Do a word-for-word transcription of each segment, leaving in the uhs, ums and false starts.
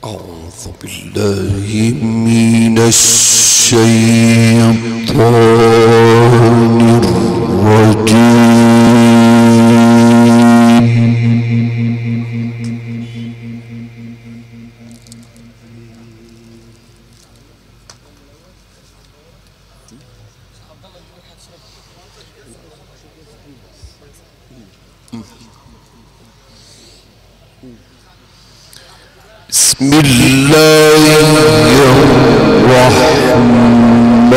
أعوذ بالله من الشيطان الرجيم. بسم الله الرحمن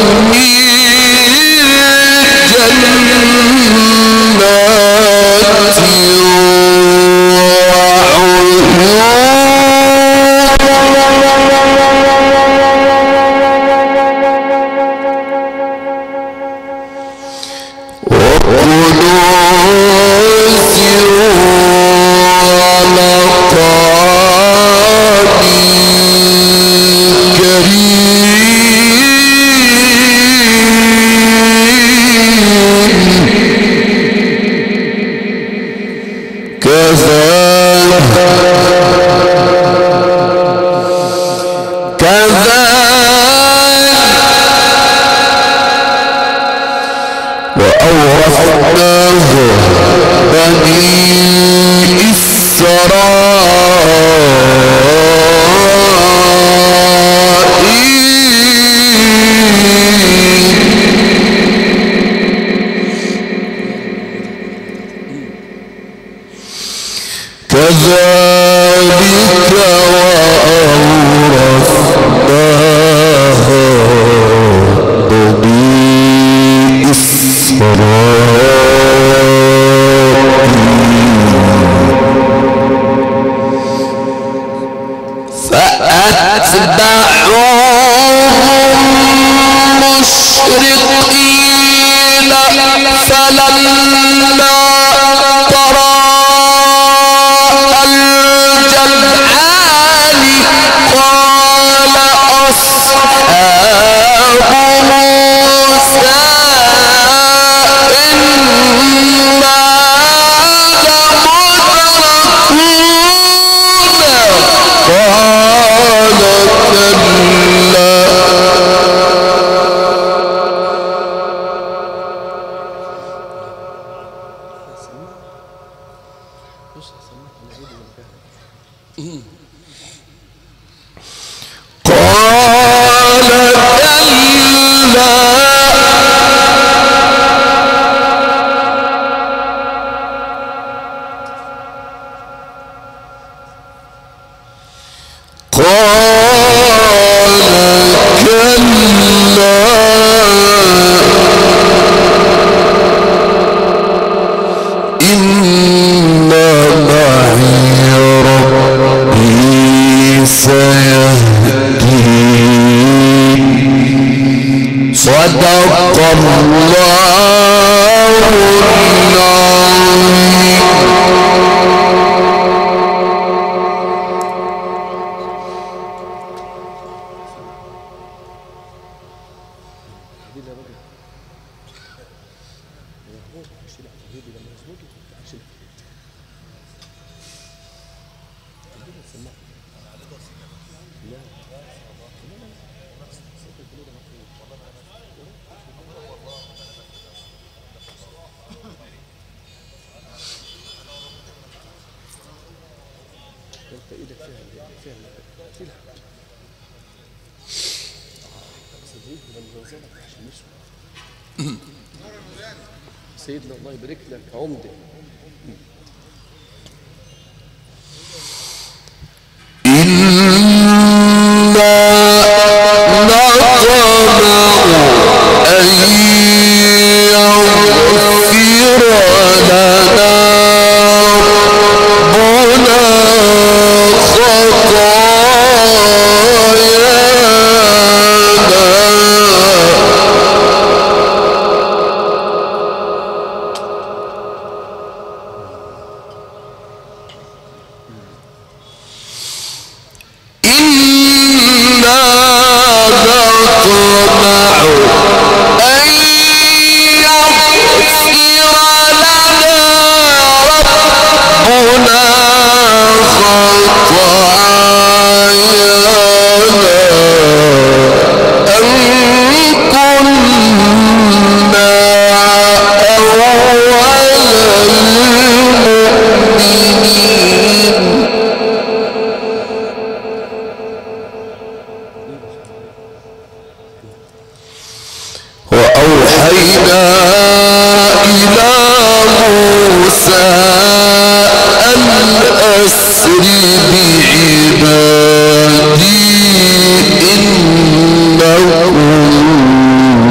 سيدنا الله يبارك لك عمدة. بعبادي إنكم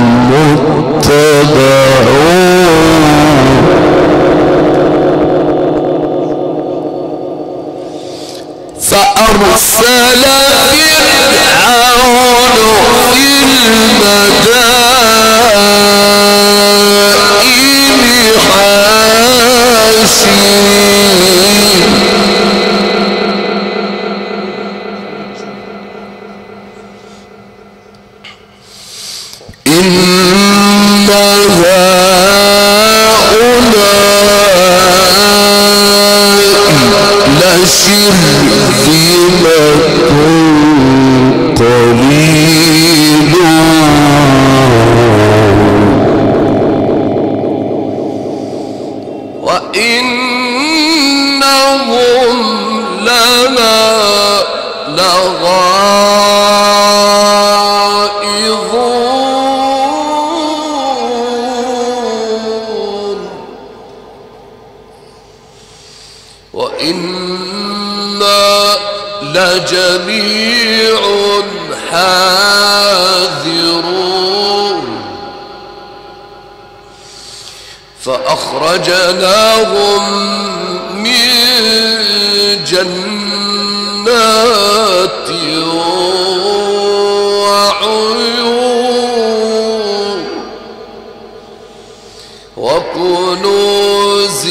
لجميع حاذرون فأخرجناهم من جنات وعيون وكنوز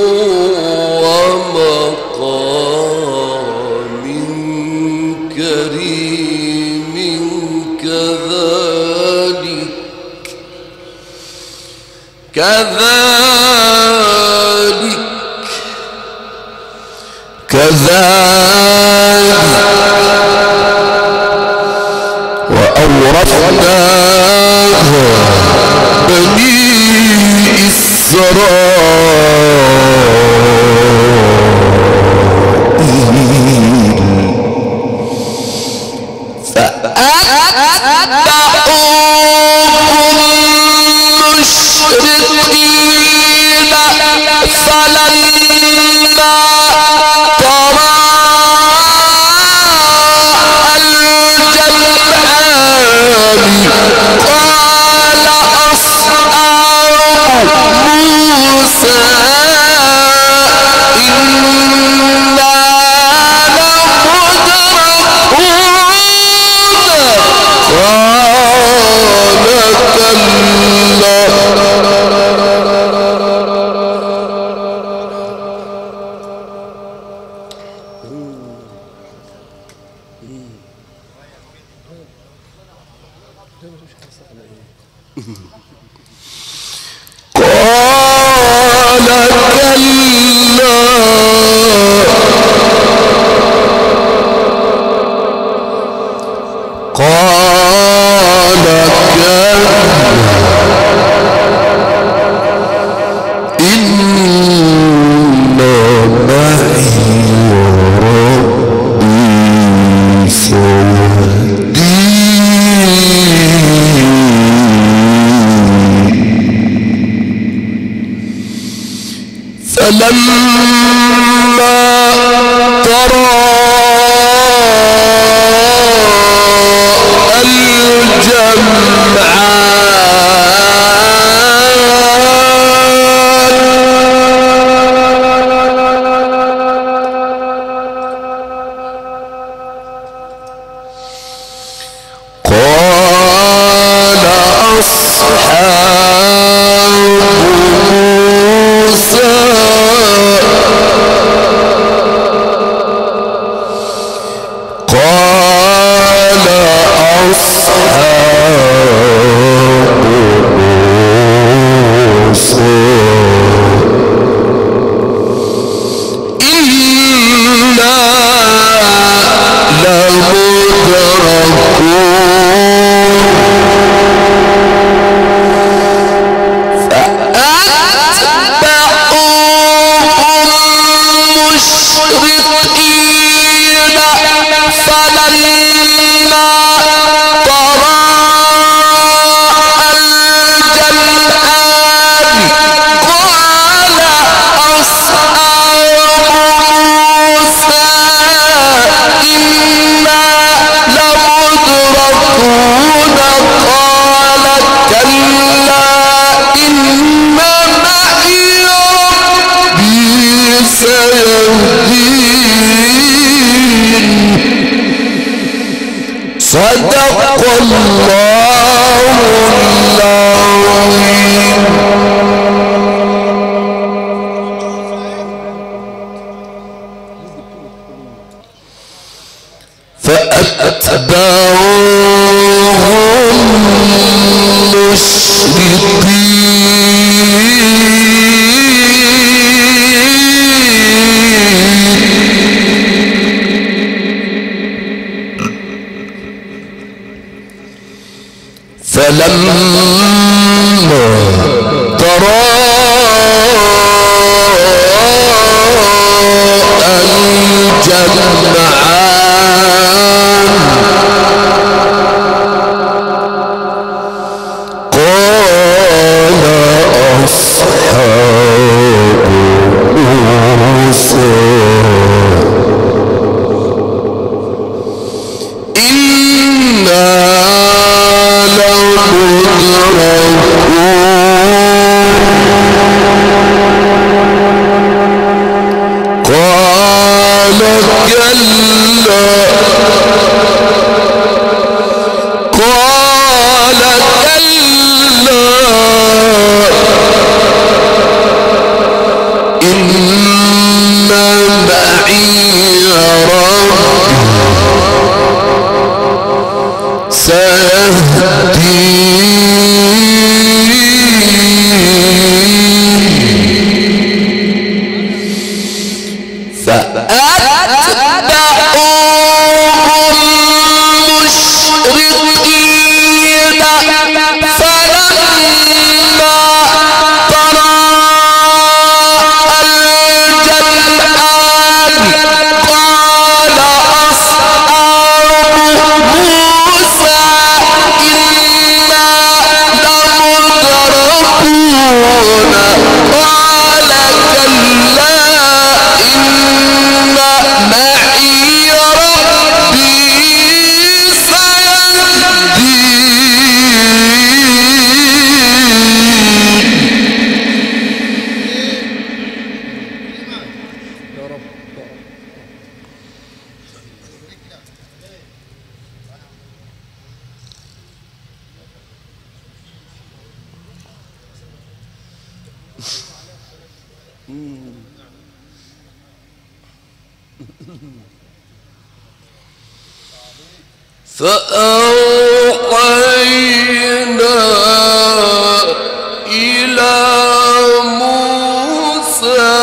ومقام كريم كذلك كذلك كذلك وأورثناه بني إسرائيل فأتبعوهم مشرقين فلما ترى قال أصحاب موسى إنا لمدركون قال فلما ترى الجمعان قال أصحاب موسى قال أصحاب موسى إنا لمدركون صدق الله العظيم. فأتبعوهم فلما ترى الجمعان قال أصحاب موسى فأوحينا إلى موسى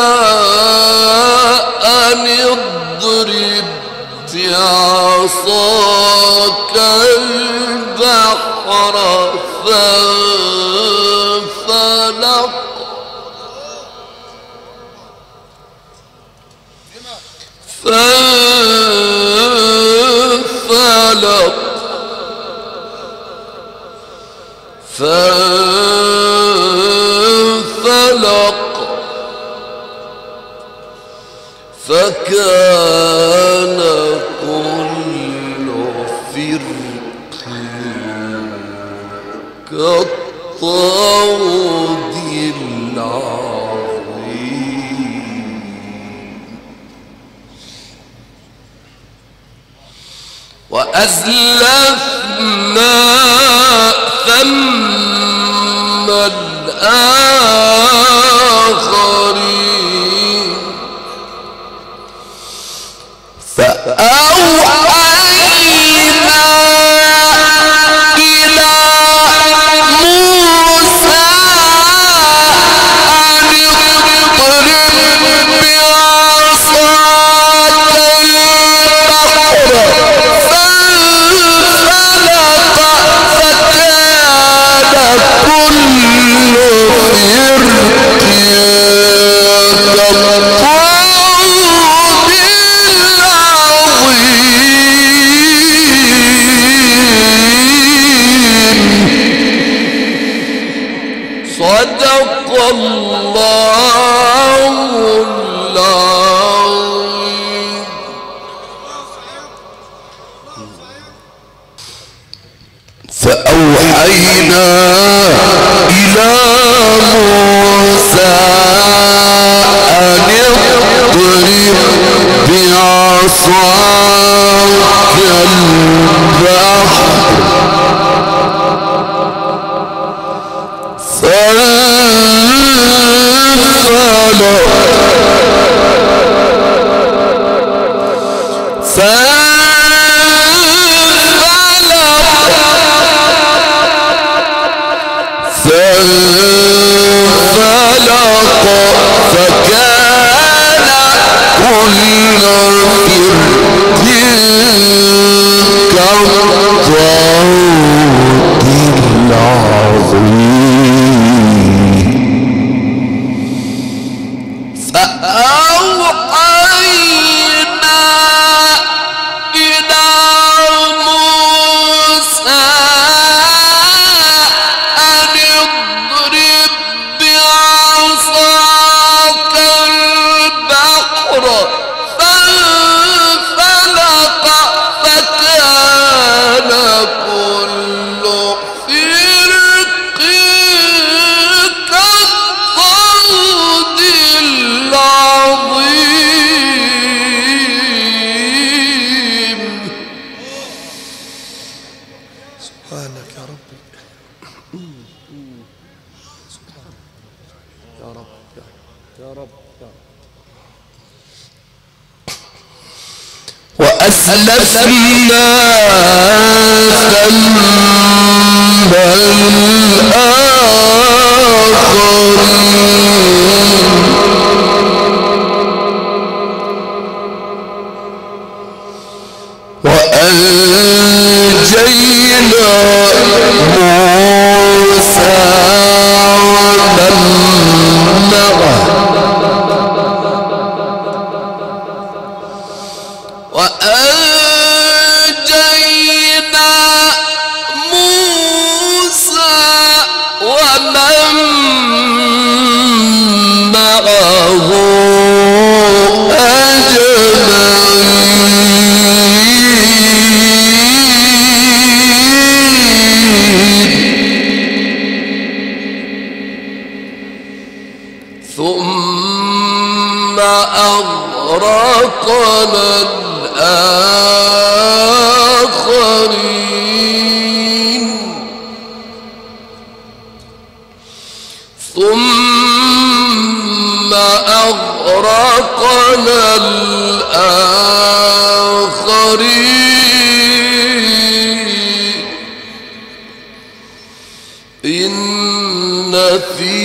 أن اضرب بعصاك البحر فانفلق فانفلق فانفلق فكان كل فرق كالطود العظيم وأزلفنا ثم الآخرين فأوحينا إلى موسى أن اضرب بعصاك البحر فانفلق فكان كل فرق كالطود العظيم. صدق الله العظيم. فأوحينا إلى موسى أن اضرب بعصاك البحر فانفلق فانفلق فكان كل فرق كالطود العظيم. فأوحينا إلى موسى أن اضرب بعصاك البحر فانفلق فكان كل فرق كالطود العظيم. سبحانك يا ربي. سبحانك يا رب يا رب يا رب. وأسلفنا ثم الآخرين وأنجينا موسى ومن معه وأنجينا موسى ومن معه أجمعين. ثم أغرقنا الآخرين. ثم أغرقنا الآخرين إن في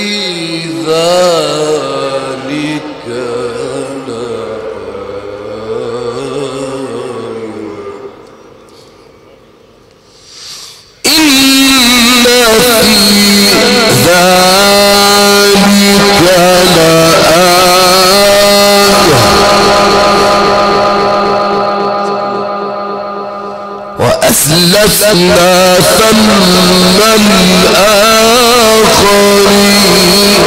ذلك إن في ذلك وأسلفنا ثم الآخرين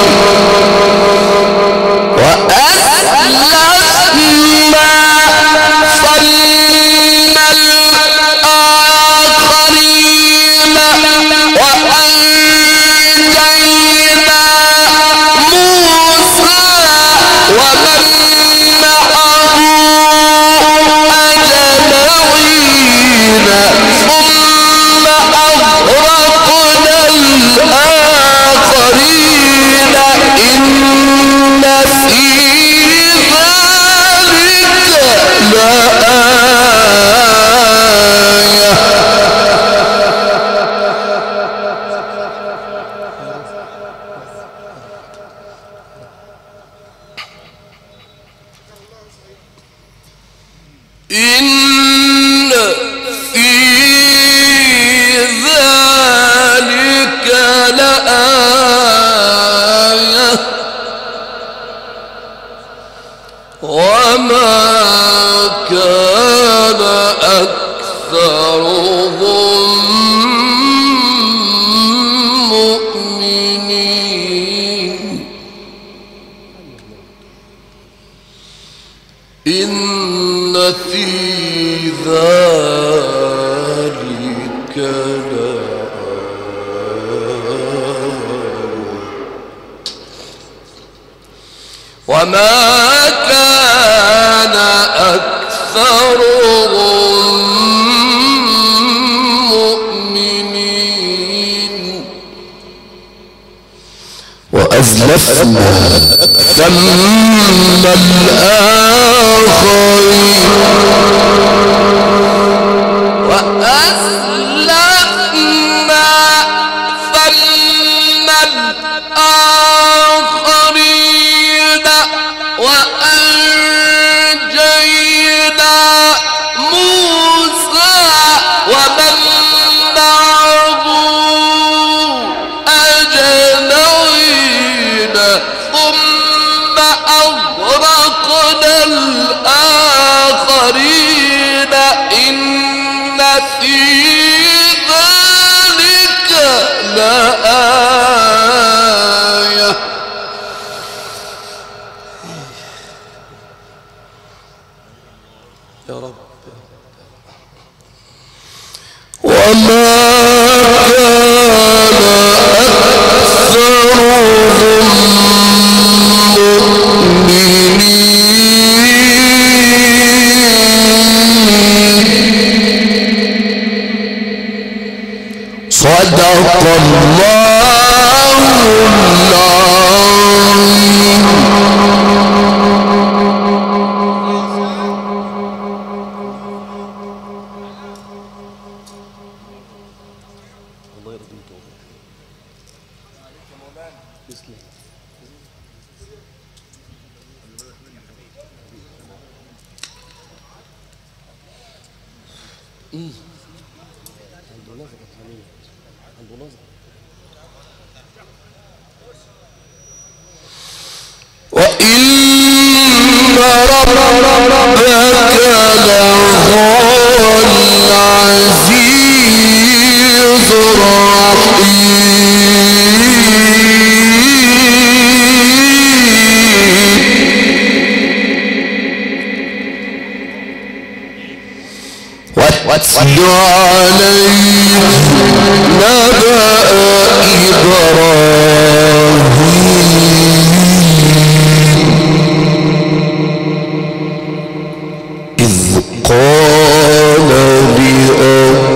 وأسلفنا ثم الآخرين وأنجينا موسى ومن معه أجمعين ثم أغرقنا الآخرين إن في ذلك لآية إن في ذلك لآية وما كان أكثرهم مؤمنين إن في ذلك وما كان أكثرهم مؤمنين وأزلفنا ثم الآخرين وأزلفنا ثم الآخرين وأنجينا موسى ومن معه أجمعين ثم أغرقنا الآخرين إن في ذلك لآية يا رب وما كان أكثرهم مؤمنين صدق الله العظيم. الله يرضيك تسلم. عنده نظرة حنين عنده نظرة وإن ربك لهو العزيز الرحيم واتل عليهم نبأ إبراهيم إذ قال لأبيه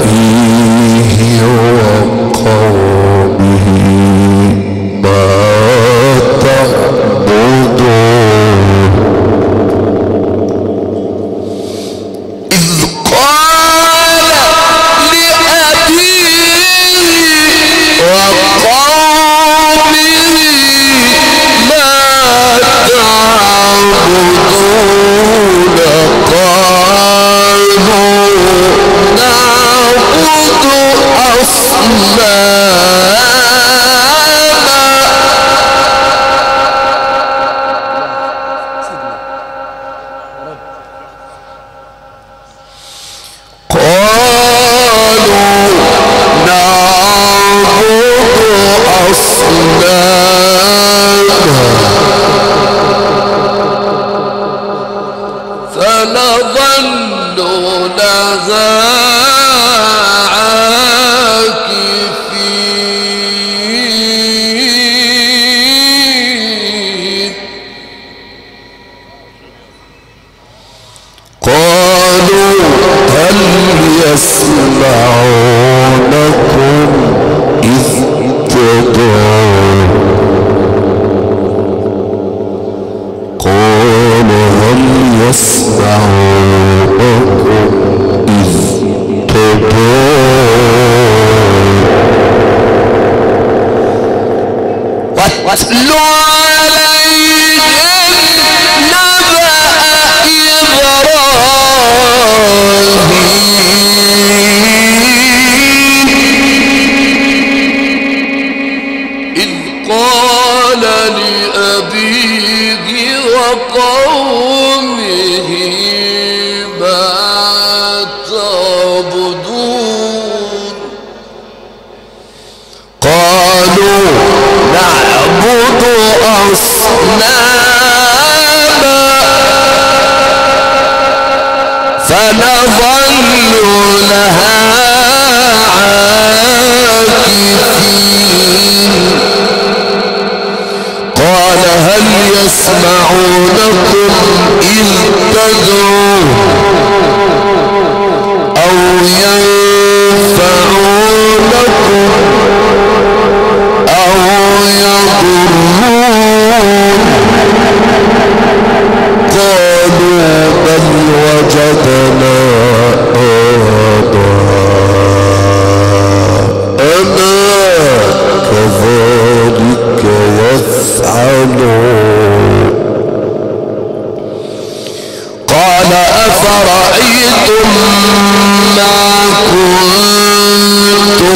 واتل عليهم نبأ إبراهيم إذ قال لأبيه وقومه ما تعبدون قالوا نعبد أصناما فنظل لها عاكفين قال هل يسمعونكم إذ تدعون أو ينفعونكم أو يضرون قالوا بل وجدنا آباءنا كذلك يفعلون قال أفرأيتم ما كنتم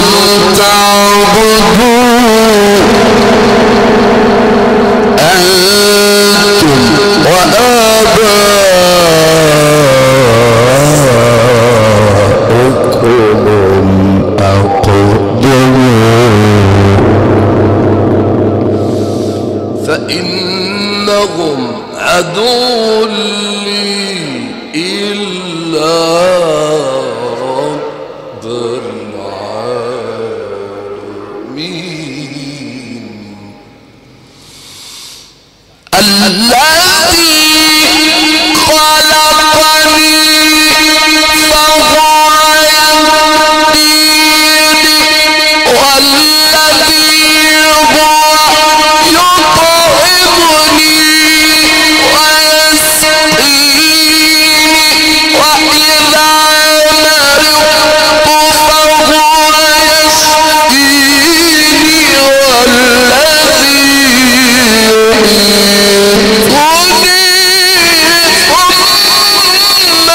تعبدون أنتم وآباؤكم الأقدمون فإنهم عدو لي إلا رب العالمين الذي خلقني فهو يهديني والذي هو يطعمني ويسقيني وإذا مرضت فهو يشفيني والذي يميتني ثم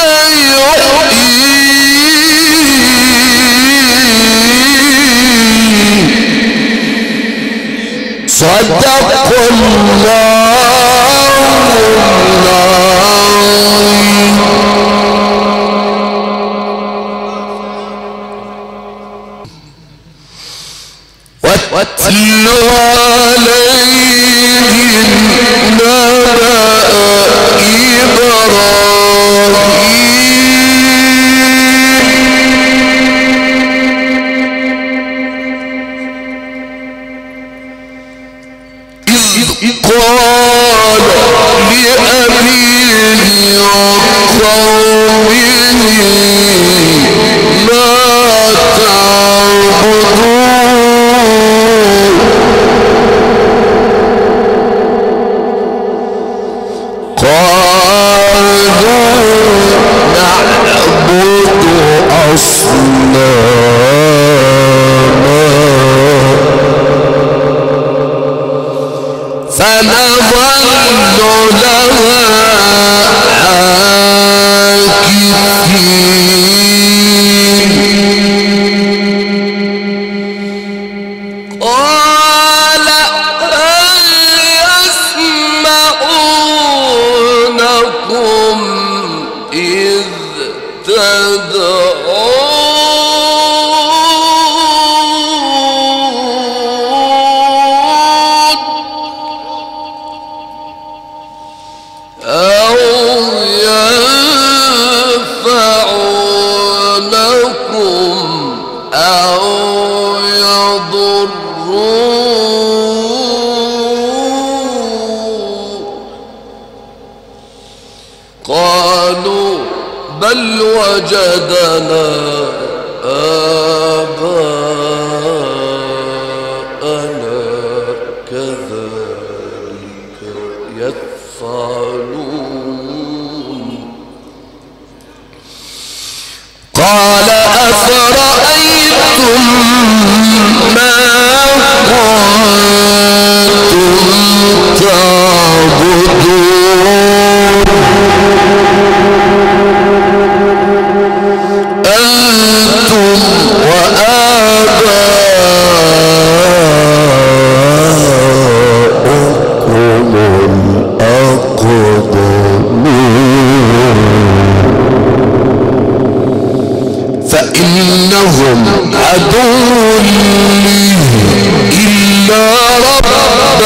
يحييني صدق الله العظيم واتل عليهم نبأ إبراهيم إذ قال لأبيه وقومه ما تعبدون قالوا نعبد أصناما فنظل لها عاكفين قال هل يسمعونكم إذ تدعون أو ينفعونكم أو يضرون قالوا بل وجدنا آباءنا كذلك يفعلون قال أفرأيتم ما كنتم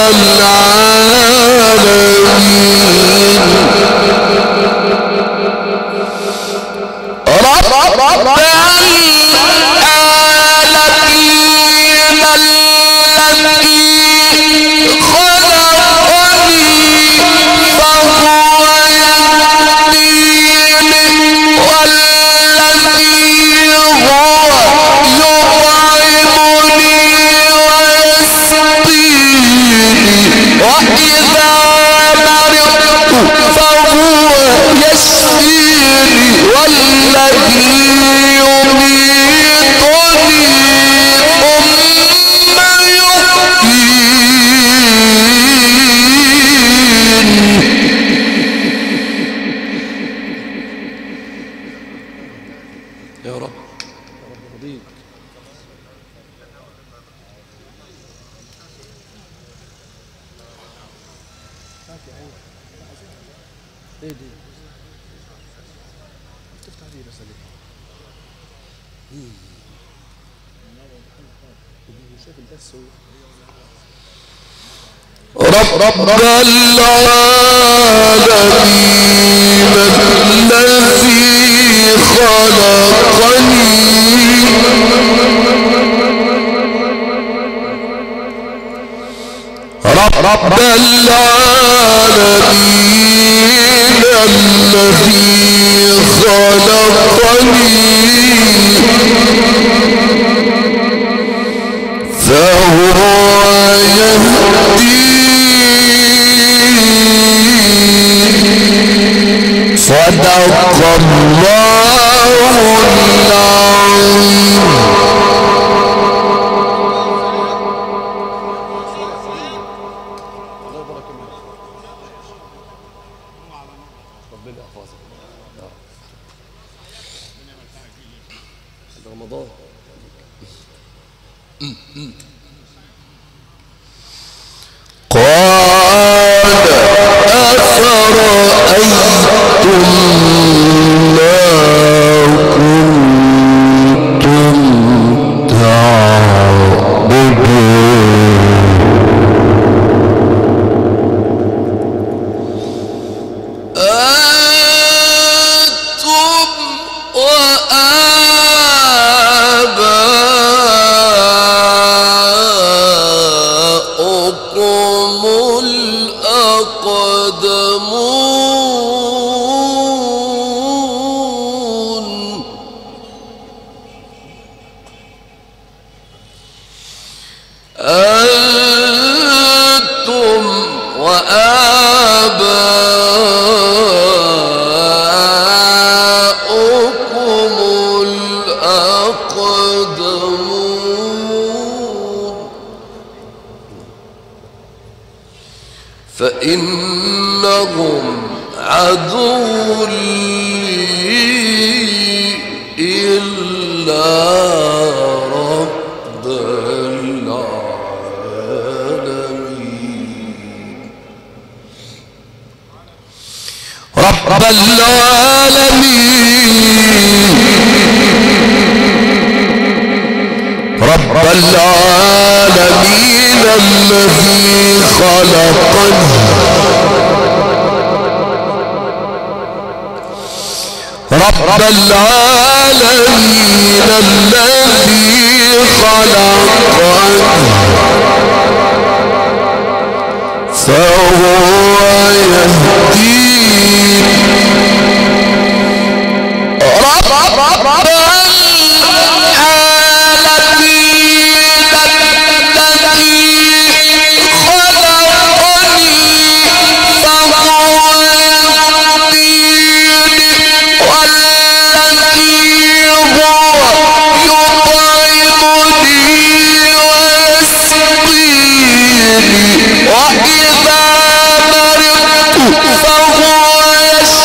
رب العالمين الذي خلقني رب العالمين الذي خلقني فهو يهديني صدق الله العظيم. رمضان قال أفرأيتم ما كنتم تعبدون أنتم وآباؤكم الأقدمون أنتم وآباؤكم الأقدمون فإنهم عدو لي إلا رب العالمين رب العالمين رب العالمين الذي خلقني رب العالمين الذي خلقني فهو يهديني رب وإذا مرضت فهو يشفيني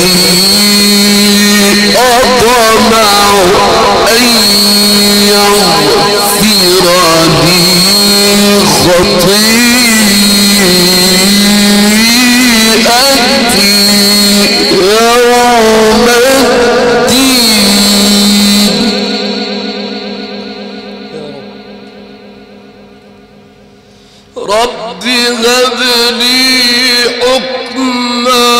أطمع أن يغفر لي خطيئتي يوم الدين. رب هب لي حكما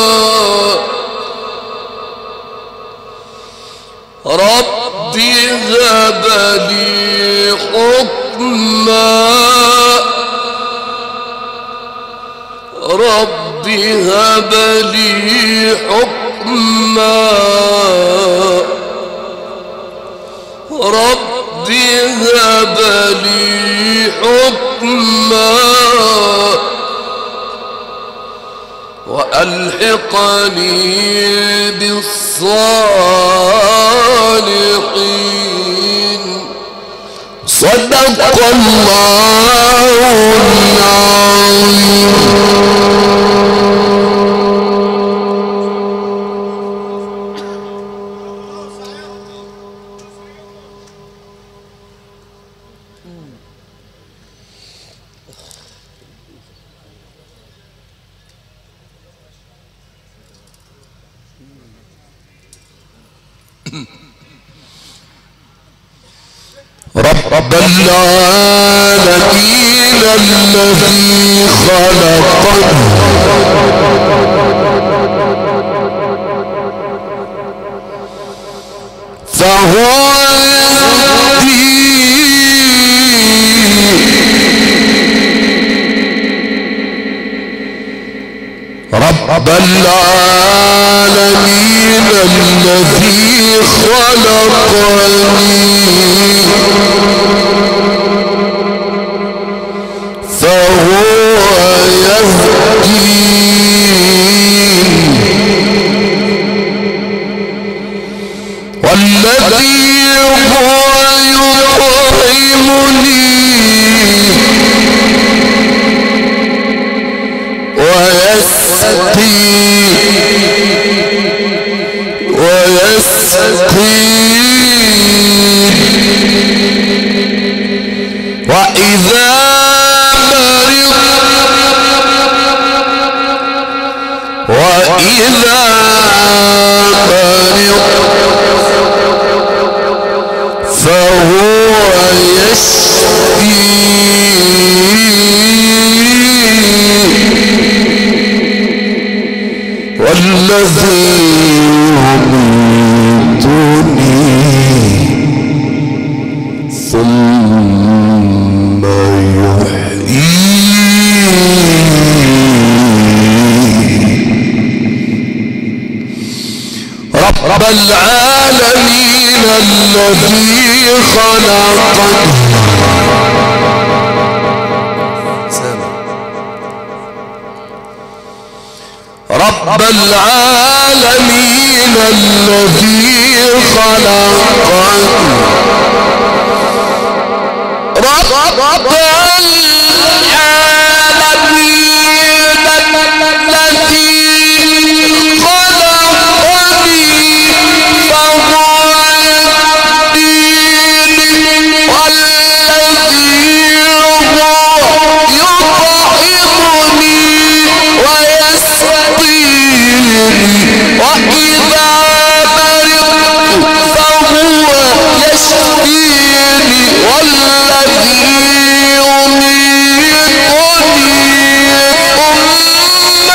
رب هب لي حكما رب هب لي حكما رب هب لي حكما وألحقني بالصالحين. صدق الله العظيم. رب العالمين الذي خلقنا فهو رب العالمين الذي خلقني فهو يهدين والذي هو يطعمني ويسقين ويسقين وإذا وإذا مرضت فهو يشفين والذي يميتني ثم رب العالمين الذي خلقني رب العالمين الذي خلقني رب العالمين الذي وإذا مرضت فهو يشفيني والذي يميتني ثم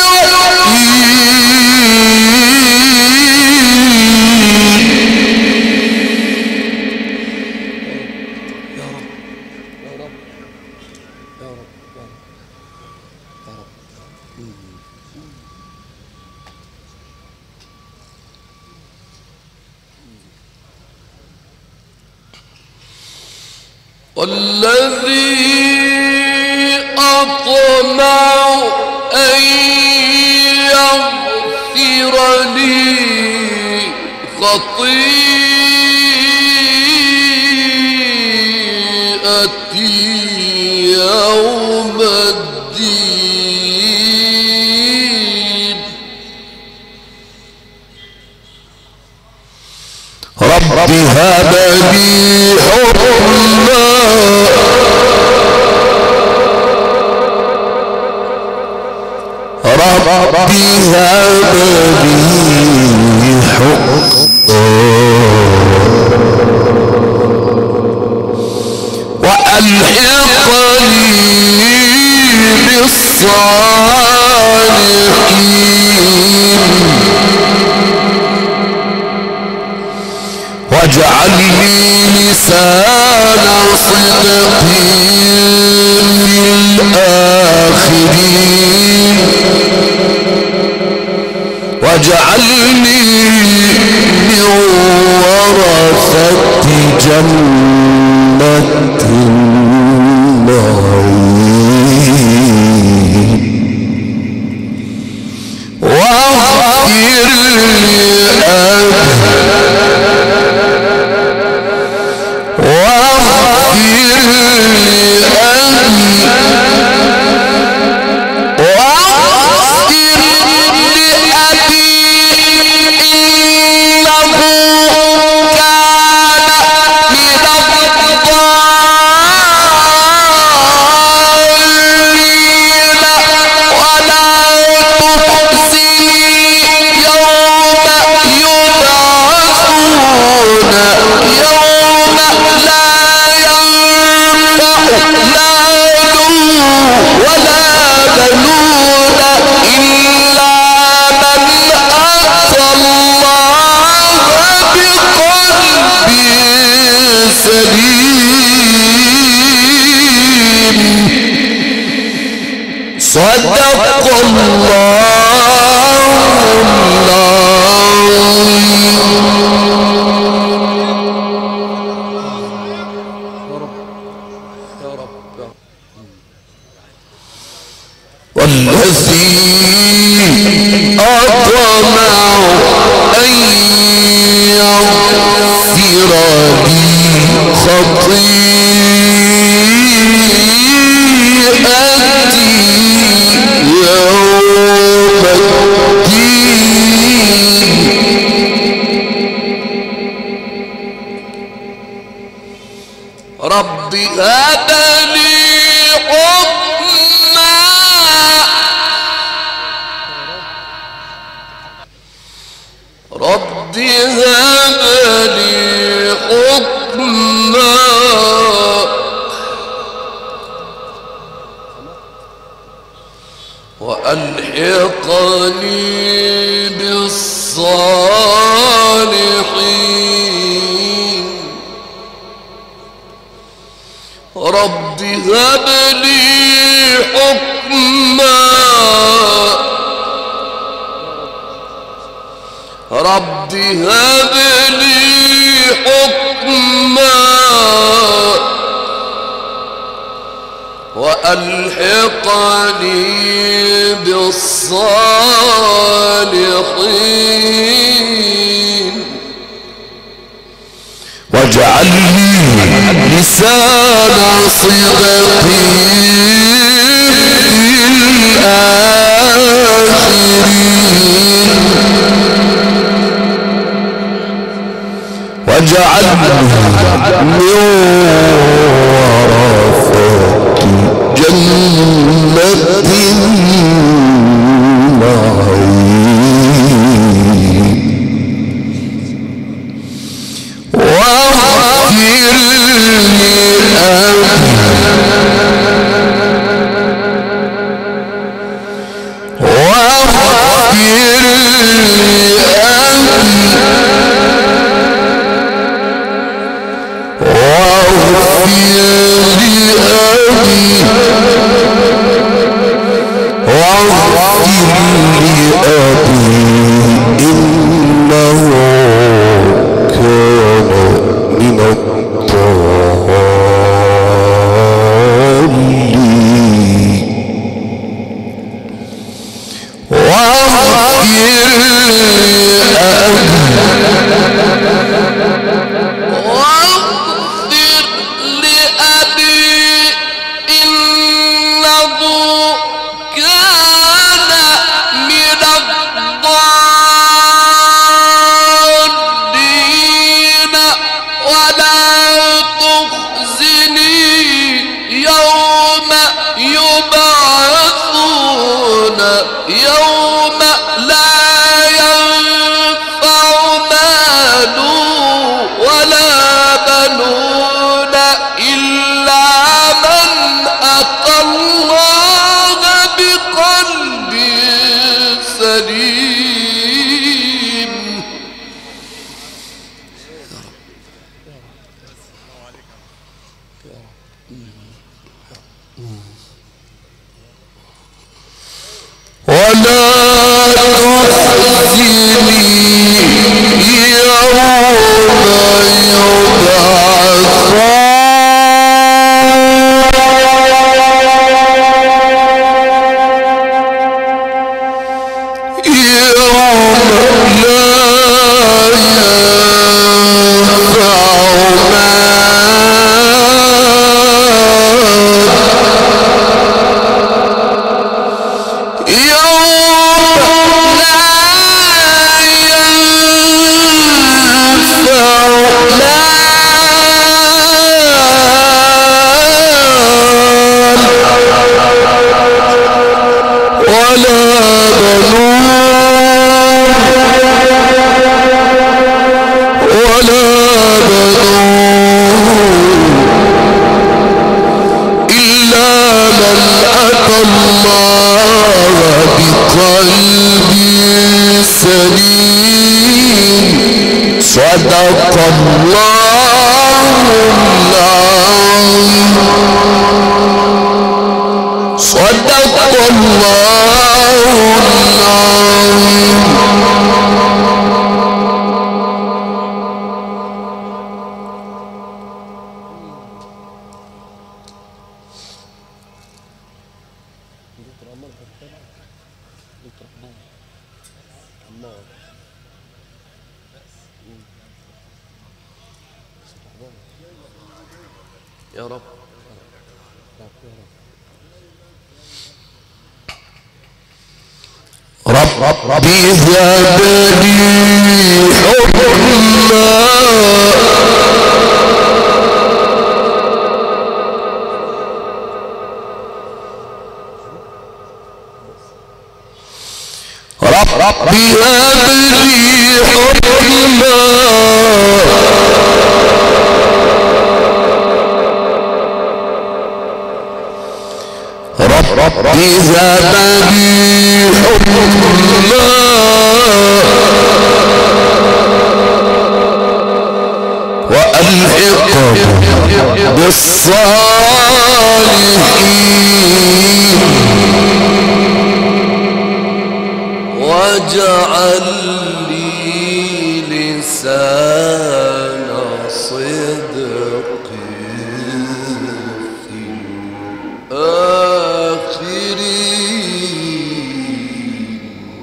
والذي أطمع أن يغفر لي خطيئتي يوم الدين هب لي حكما ربي هب لي حكما وألحقني بالصالحين واجعل لي لسان صدق في الآخرين واجعلني من ورثة جنة النعيم واغفر لي واغفر صدق الله والذي أطمع أن يغفر لي خطيئتي يوم الدين رب هب لي حكما رب هب لي حكما وألحقني بالصالحين رب هب لي حكما رب هب لي حكما وألحقني بالصالحين واجعل لي لسان صدق في الآخرين واجعلني من ورثة جنة النعيم واغفر لي يوم لا ينفع مال ولا بنون إلا من أتى الله بقلب سليم. ولا تخزني يوم صدق الله العظيم. صدق الله العظيم. يا رب رب ربي هب لي حكما رب ربي هب لي حكما ربي هب لي حكما وألحقه بالصالحين واجعل لي لسان صدق في الآخرين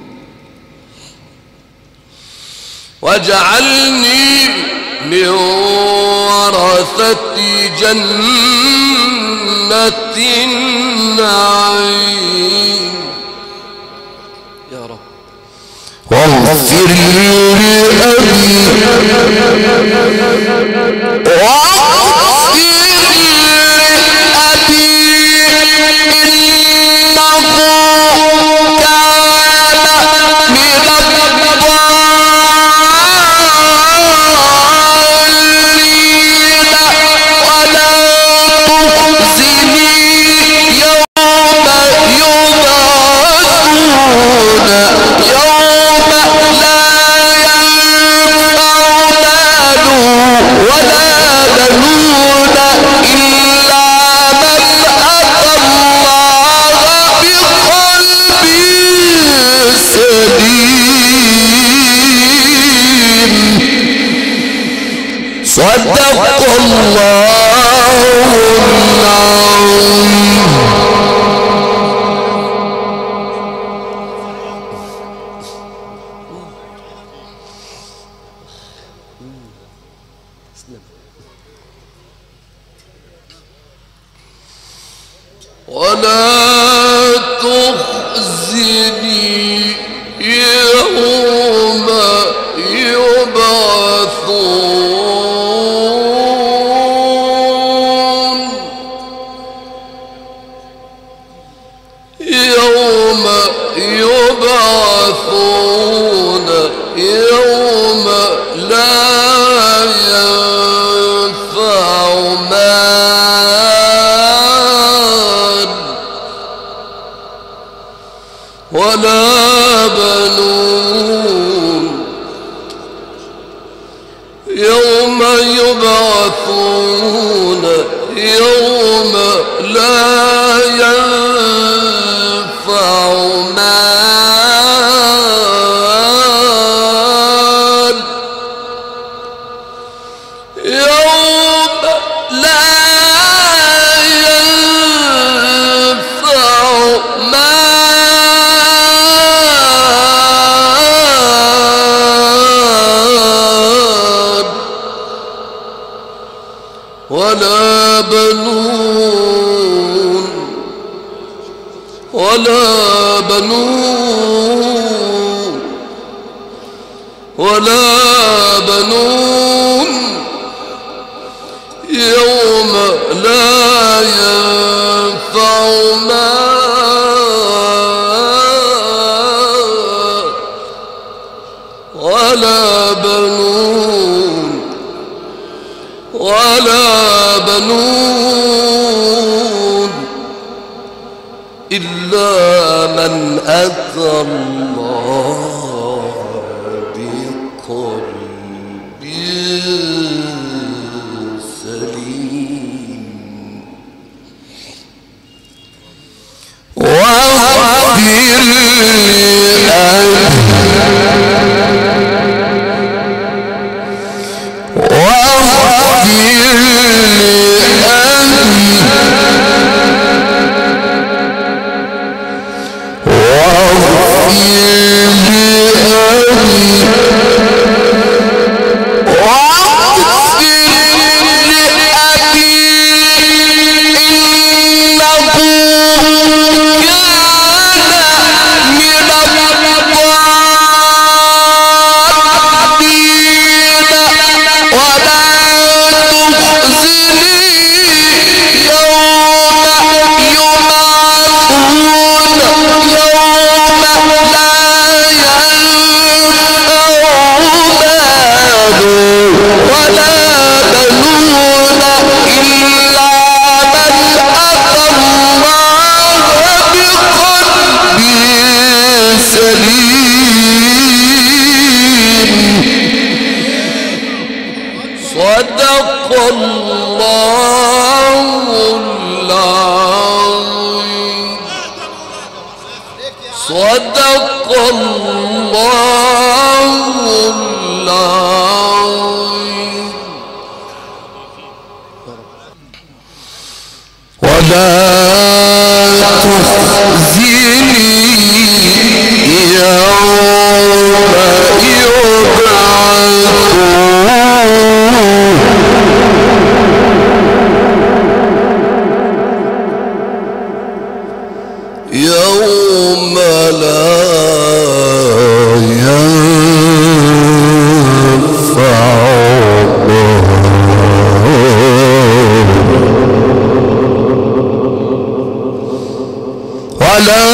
واجعلني من ورثة جنة النعيم يا رب. واغفر لأبي واغفر لأبي إنه كان من الضالين ولا تخزني يوم يبعثون يوم لا ينفع مال ولا بنون إلا من أتى الله بقلب سليم. صدق الله العظيم. ولا تخزني يوم يبعثون يوم يبعثون يوم لا ينفع مال ولا بنون يوم يبعثون يوم لا ينفع مال يوم لا ينفع مال ولا بنون ولا بنون ولا بنون يوم لا ينفع مال ولا بنون ولا بنون إلا من أتى الله بقلب سليم واغفر صدق الله العظيم صدق الله العظيم ولا تخزني يوم يوم لا ينفع ولا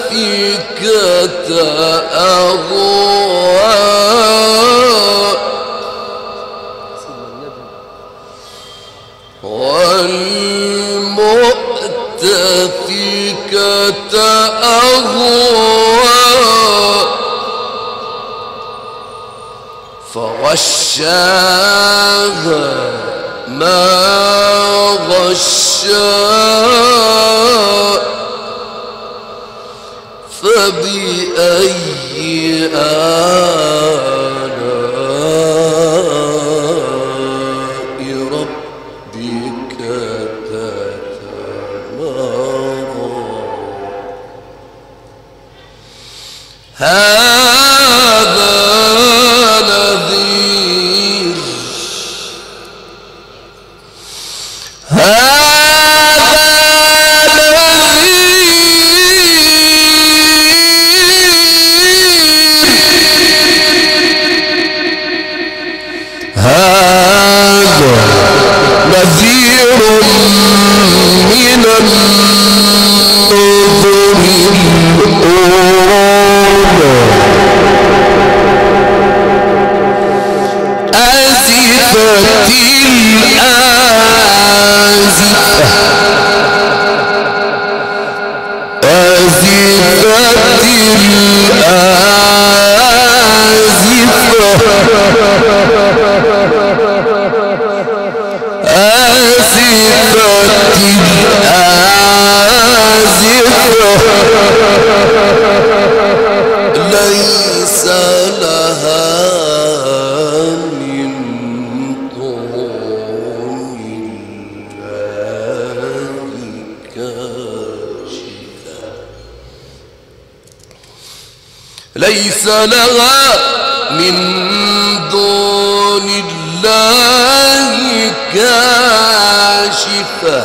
والمؤتفكة أهوى فغشاها ما غشاها فبأي آلاء ربك تتمارى هذا نذير نذير من النذر الأولى أزفت الآزفة أزفت ليس لها من دون الله كاشفة ليس لها من دون الله كاشفة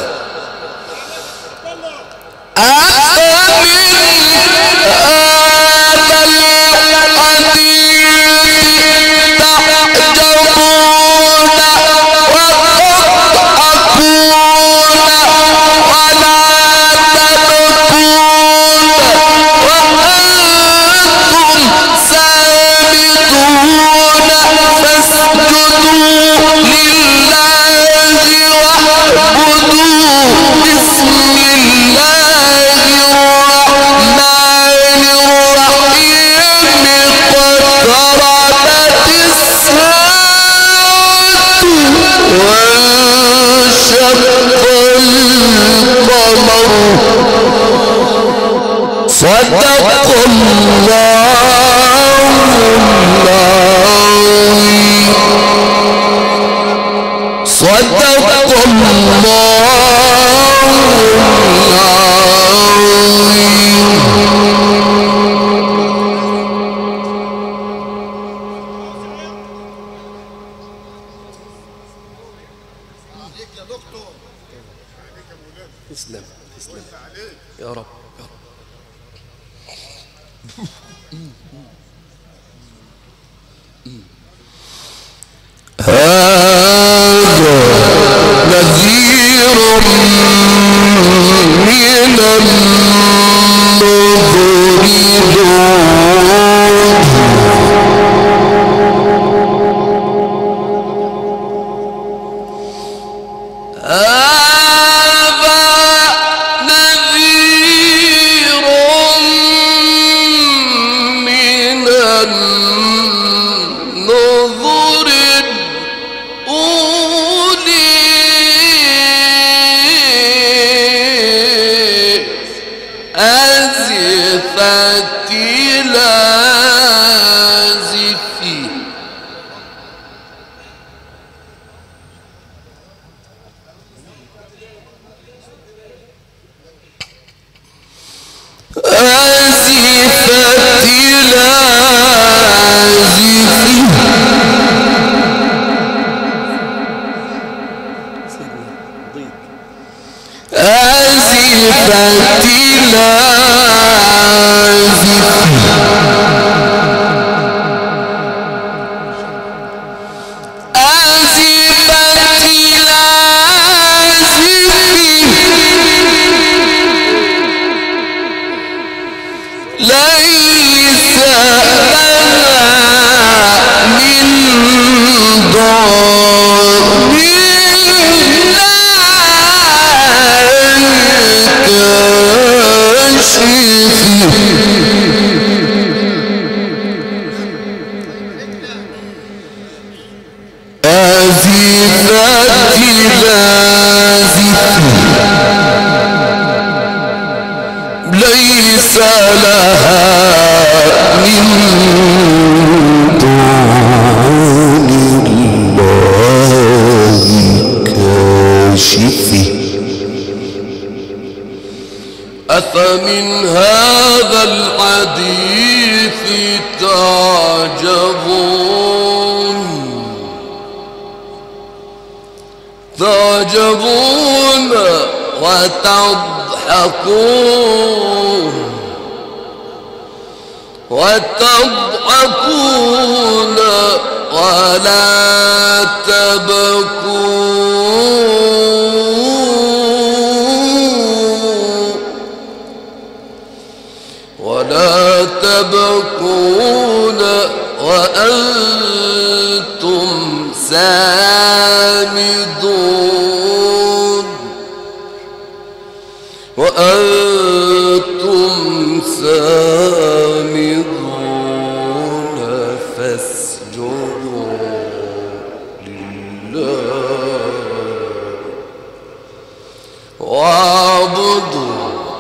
صدق الله صدق تسلم تسلم يا رب يا رب هذا نذير من ليس لها من دون الله كاشف آزفة لازفة ليس لها من دون الله كاشف أفمن هذا الحديث تعجبون تعجبون وتضحكون وتضحكون ولا تبكون ولا تبكون وأنتم سامدون وأنتم سامدون فاسجدوا لله واعبدوا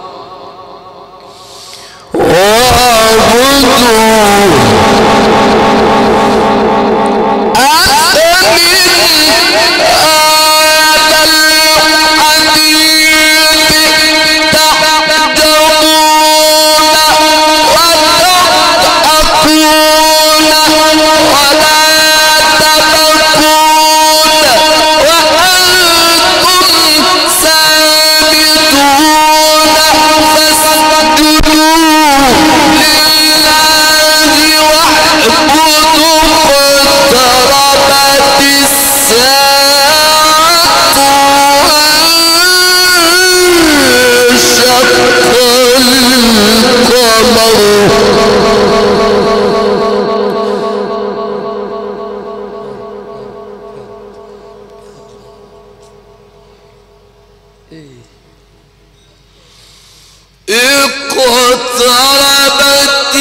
اقتربت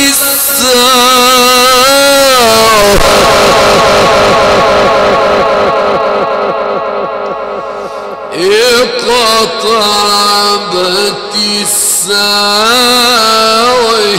الساعة اقتربت الساعة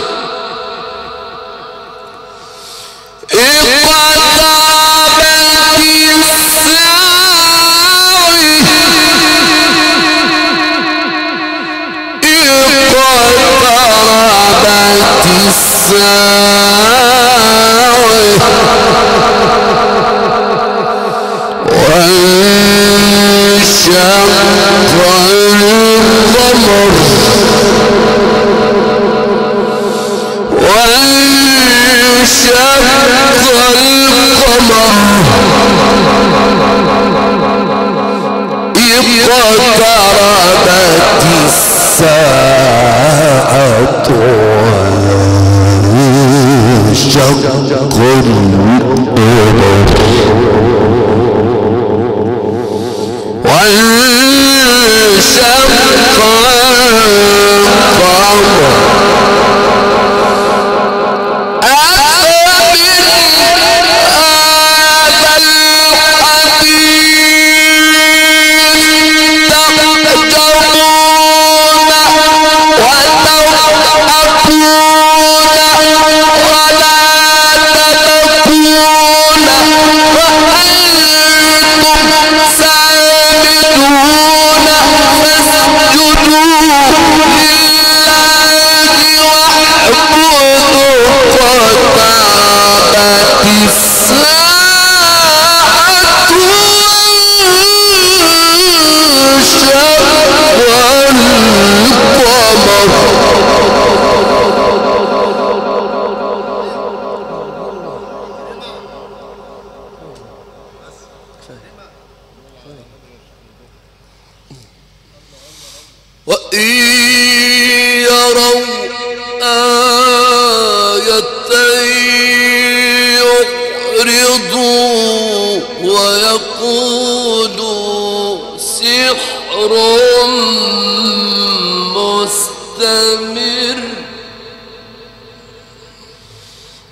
ولا تبكون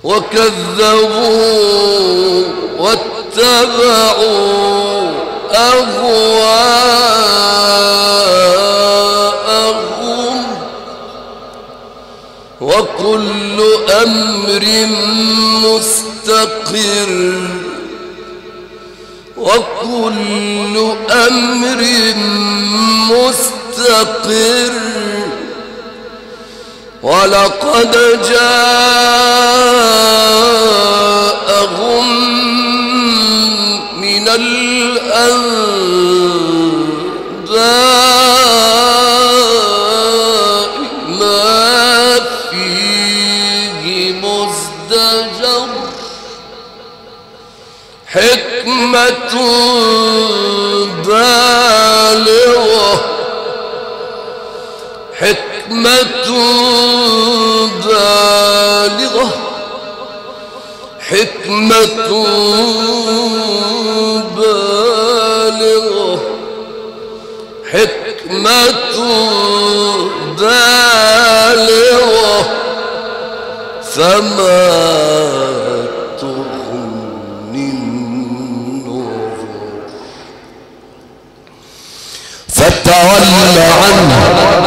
وكذبوا واتبعوا أهواءهم وكل أمر مستقر وكل أمر مستقر ولقد جاءهم من الأنباء ما فيه مزدجر حكمة بالغة حكمة بالغة حكمة بالغة حكمة بالغة فما تغني النذر فتول عنه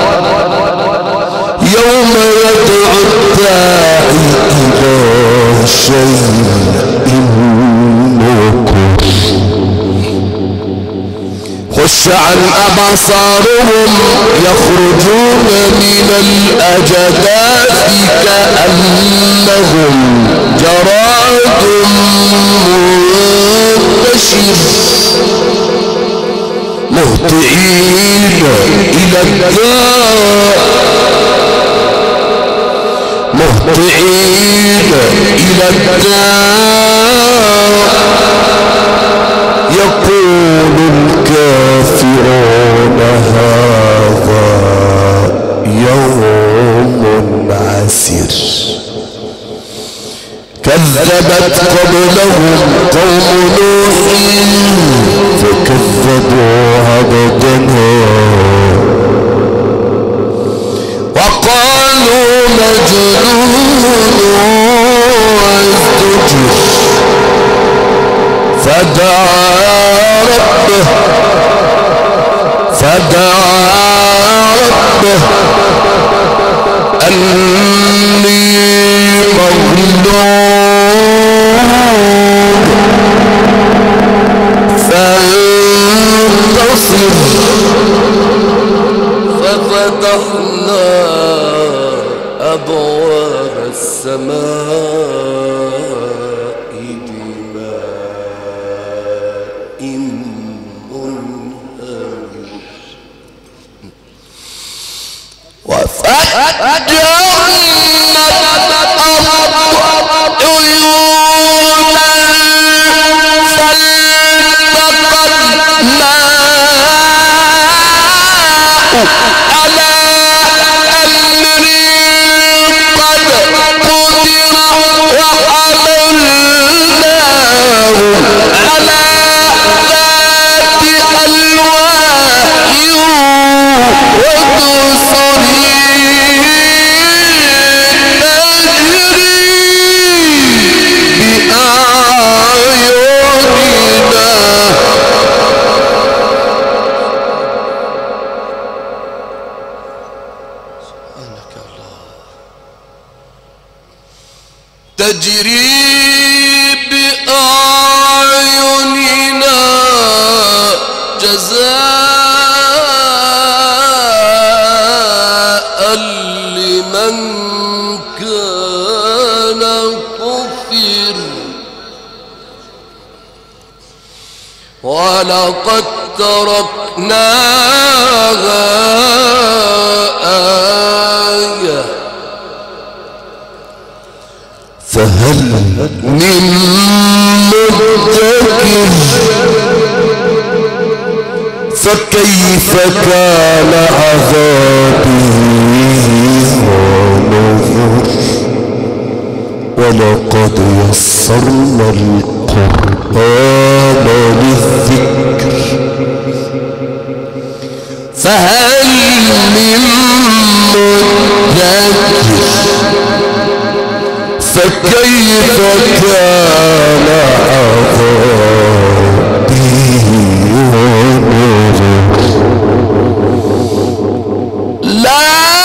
يوم يدعو الداعي إلى شيء نكر خش عن أبصارهم يخرجون من الأجداث كأنهم جراد منتشر مهطعين إلى الداع مهطعين إلى الداع يقول الكافرون هذا يوم عسير كذبت قبلهم قوم نوح فكذبوا عبدنا وقالوا مجنون وازدجر فدعا ربه فدعا ربه أني مغلوب فانتصر ففتحنا أبواب السماء بماء منهمر وفجرنا الأرض عيونا فالتقى الماء على أمر قد قدر وحملناه على ذات ألواح ودسر تجري بأعيننا تجري بأعيننا جزاء لمن كان كفر ولقد تركناها آية فهل من مدكر فكيف كان عذابي ونذر ولقد يسرنا القرآن للذكر فهل من مدكر فكيف كان عذابي ونذر لا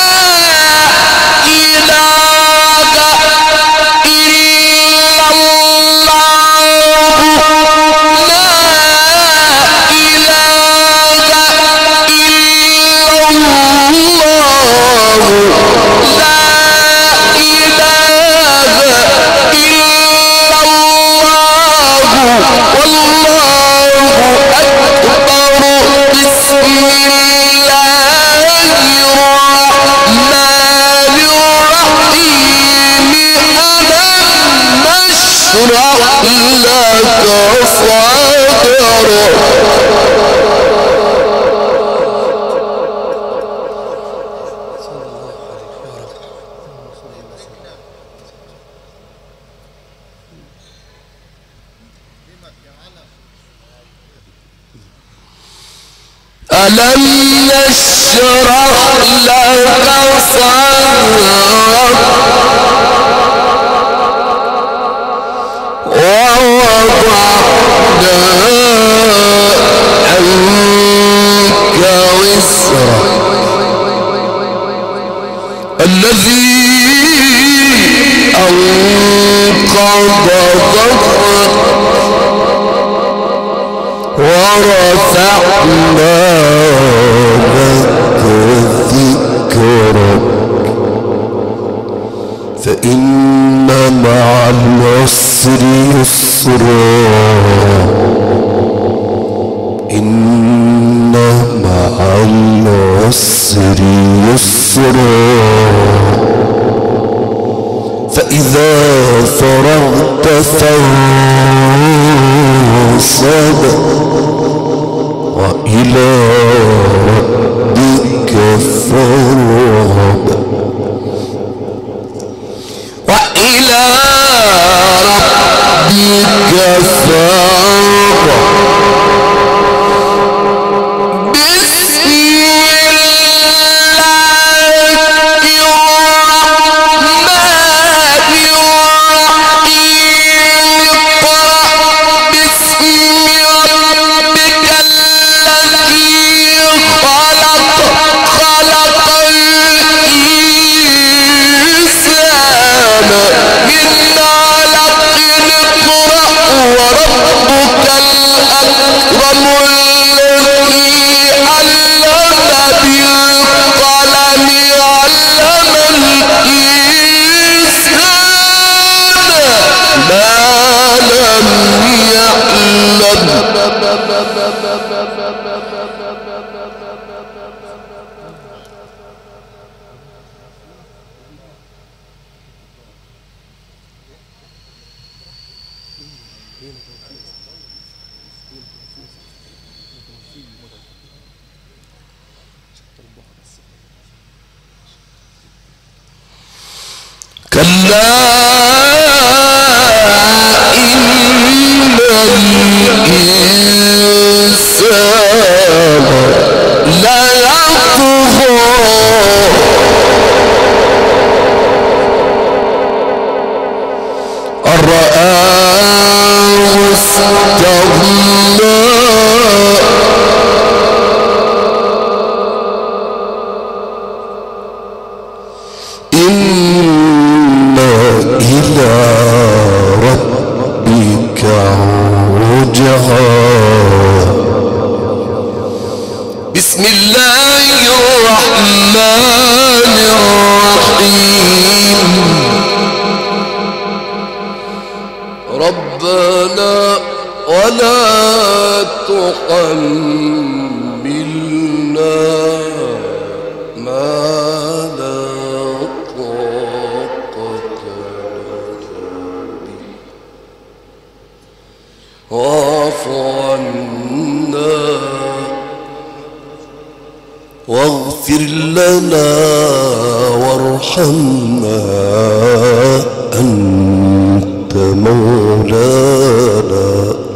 ألم نشرح لك صدرك ووضعنا عنك وزرك الذي أنقض ظهرك ورفعنا لك ذكرك فإن مع العسر يسرا إن مع العسر يسرا فإذا فرغت فانصب وإلى ربك فارغب وإلى ربك فارغب بسم كلا إن الإنسان ليطغى أن رآه استغنى إلى ربك رجعا بسم الله الرحمن الرحيم ربنا ولا تحملنا ما لا واعف عنا واغفر لنا وارحمنا أنت مولانا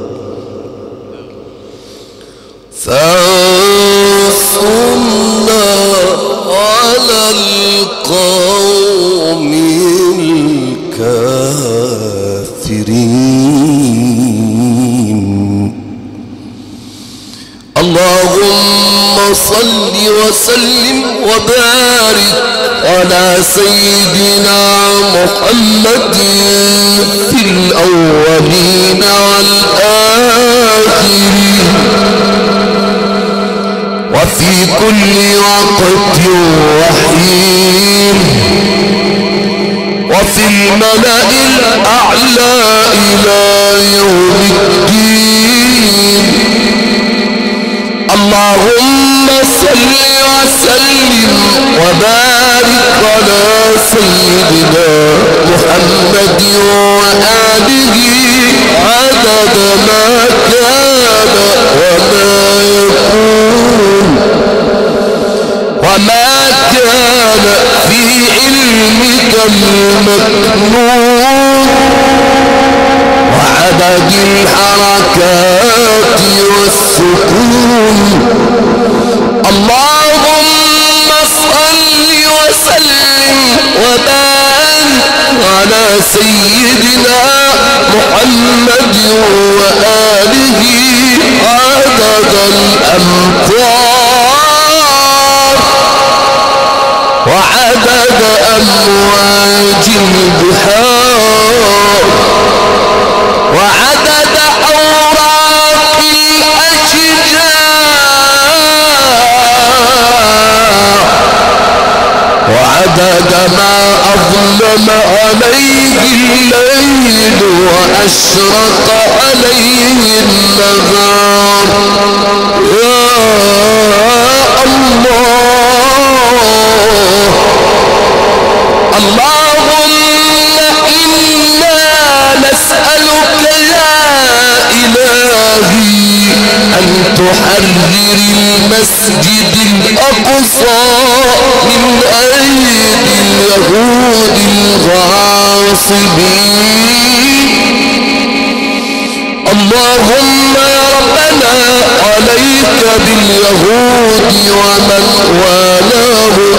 فانصرنا على القوم الكافرين سيدنا محمد في الأولين والآخرين وفي كل وقت وحين وفي الملأ الأعلى إلى يوم الدين. اللهم صل وسلم وبارك على سيدنا محمد وآله عدد ما كان وما يكون وما كان في علمك المكنون وعدد الحركات والسكون. اللهم صل وسلم وبارك على سيدنا محمد وآله عدد الأمطار وعدد أمواج البحار وعدد أوراق الأشجار وعدد ما أظلم عليه الليل وأشرق عليه النهار. يا الله اللهم إنا نسألك يا إلهي أن تحرر المسجد الأقصى من أيدي اليهود الغاصبين. اللهم يا ربنا عليك باليهود ومن والاهم.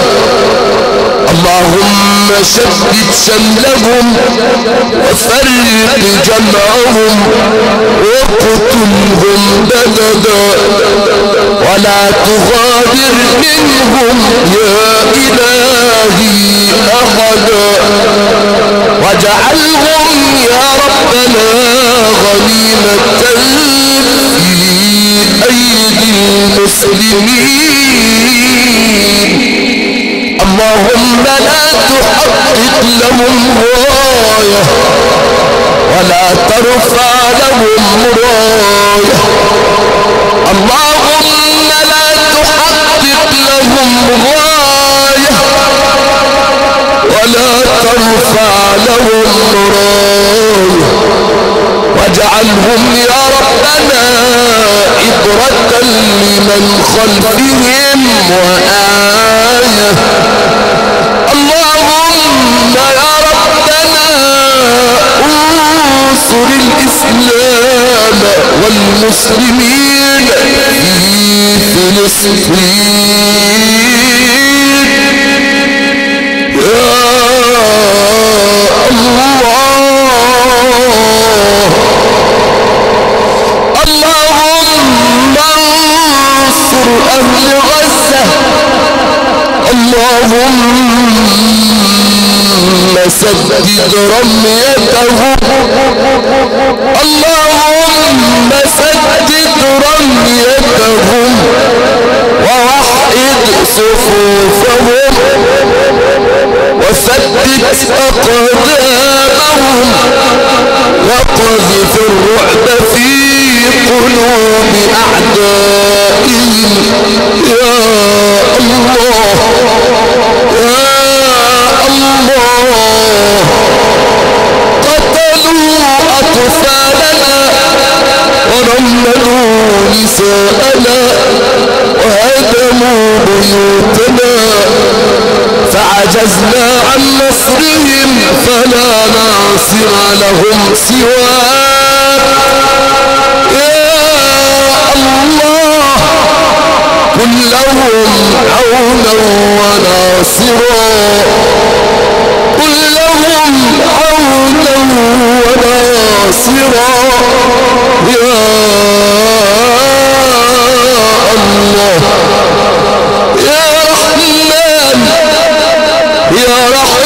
اللهم شدد شملهم وفرق جمعهم واقتلهم بددا ولا تغادر منهم يا إلهي أحدا واجعلهم يا ربنا غنيمة في أيدي المسلمين. اللهم لا تحقق لهم راية ولا ترفع لهم راية. اللهم لا تحقق لهم راية ولا ترفع لهم راية واجعلهم يا ربنا عبرة لمن خلفهم وآية. اللهم يا ربنا انصر الإسلام والمسلمين في فلسطين. يا الله اللهم انصر أهل غزة. اللهم سدد رميتهم. اللهم سدد رميتهم ووحد صفوفهم وثبت أقدامهم وقذف الرعب في قلوب أعدائهم. يا الله يا الله قتلوا أطفالنا ورملوا نساءنا وهدموا بيوتنا فعجزنا عن نصرهم فلا ناصر لهم سواك. يا الله كن لهم عونا وناصرا كن لهم عونا وناصرا. يا الله يا رحمن يا رحمن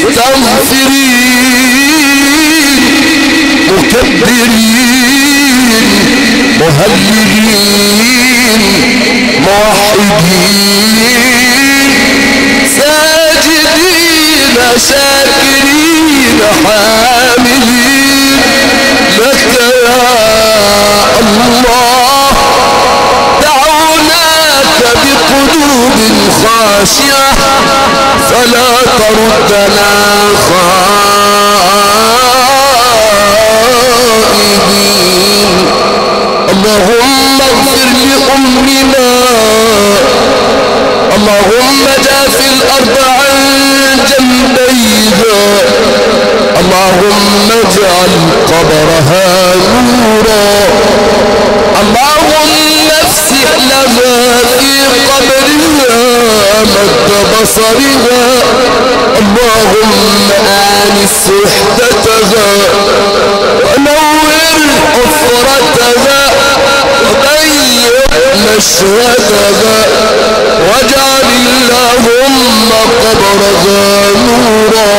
مستغفرين مكبرين مهللين موحدين ساجدين شاكرين حامدين لك يا الله دعوناك بقلوب خاشعة فلا تردنا خائبين. اللهم اغفر لأمنا اللهم جاف الأرض عن جنبيها اللهم اجعل قبرها نورا اللهم افسح لها في قبرها مد بصرها اللهم آنس وحدتها ونور حفرتها وضيق مشهدها واجعل اللهم قبرها نورا.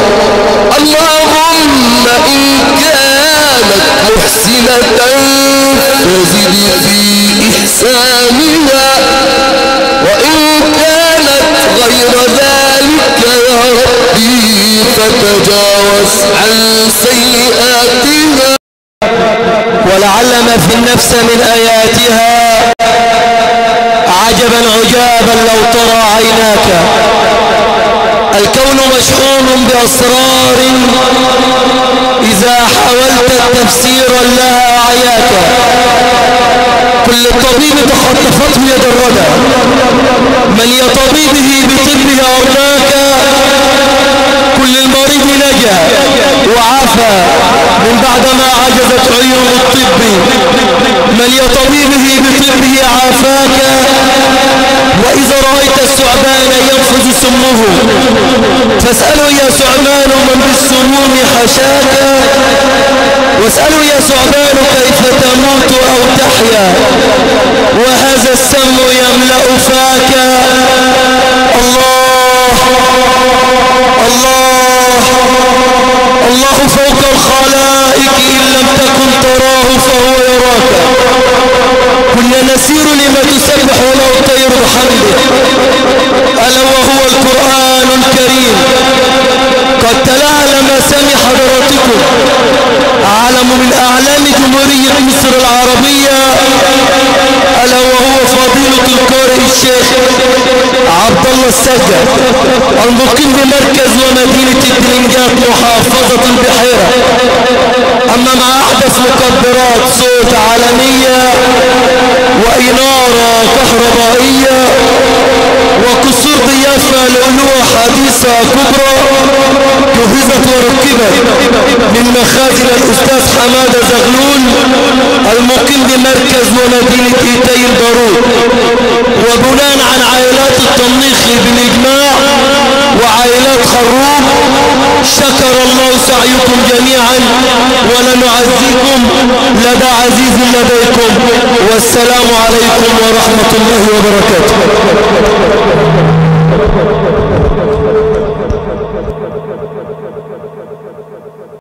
اللهم إن كانت محسنة فزد في إحسانها وإن كانت غير ذلك يا ربي فتجاوز عن سيئاتها. ولعل ما في النفس من آياتها عجبا عجابا لو ترى عيناك. الكون مشحون بأسرار إذا حاولت التفسير لها عياك. كل طبيب تخطفته يد الردى من يطبيبه بطبه أرضاك. كل المريض نجا وعافى من بعدما عجزت عيون الطب من يطبيبه بطبه عافاك. وإذا رأيت الثعبان ينفذ سمه فاسأله يا ثعبان من بالسموم حشاك. واسأله يا ثعبان كيف تموت أو تحيا وهذا السم يملأ فاك. الله الله الله فوق الخلائق إن لم تكن تراه فهو يراك. كنا نسير لما تسبح له طير بحمده ألا وهو القرآن الكريم. قد تلاها لما سمع حضراتكم علم من أعلام جمهورية مصر العربية ألا وهو فضيلة القارئ الشيخ عبد الله السجاد المقيم بمركز ومدينة الدلنجات محافظة البحيرة. أما مع أحدث مكبرات صوت عالمية وإنارة كهربائية وقصور ضيافة لؤلؤة حديثة كبرى جهزت وركبت من مخازن الأستاذ حمادة زغلول المقيم بمركز ومدينة إيتي البارود. وبناء عن عائلات التمنيخ بالإجماع وعائلات خروب شكر الله سعيكم جميعا ولنعزيكم لدى عزيز لديكم. والسلام عليكم ورحمة الله وبركاته.